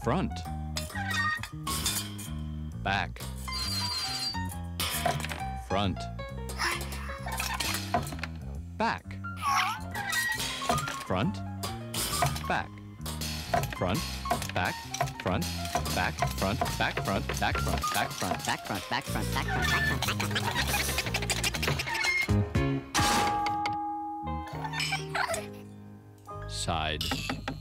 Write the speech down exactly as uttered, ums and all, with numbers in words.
Front. Back. Front. Back. Front. Back. Front. Back. Front. Back. Front. Back. Front. Back. Front. Back. Front. Back front, back front, back front, back front, back front, back front. Side.